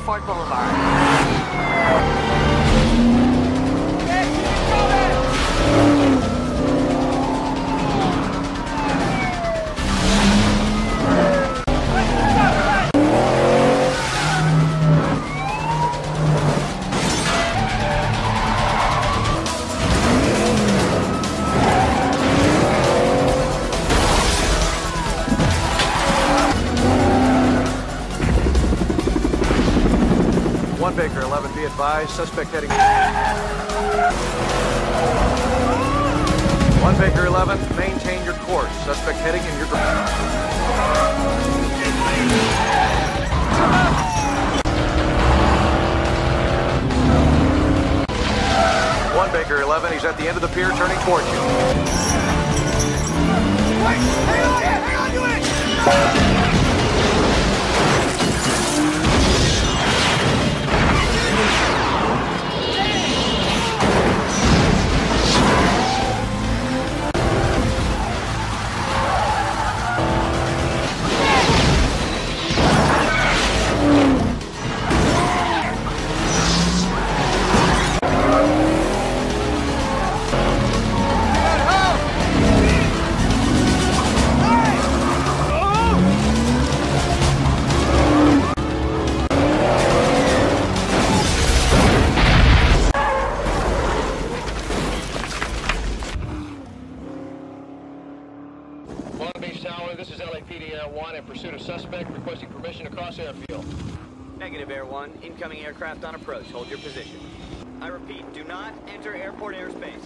Ford Boulevard. One Baker 11, be advised, suspect heading. 1 Baker 11, maintain your course. Suspect heading in your direction. 1 Baker 11, he's at the end of the pier turning towards you. Wait! Hang on to it! Tower, this is LAPD Air 1 in pursuit of suspect requesting permission to cross airfield. Negative, Air 1. Incoming aircraft on approach. Hold your position. I repeat, do not enter airport airspace.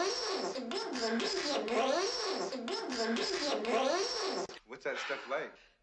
What's that stuff like?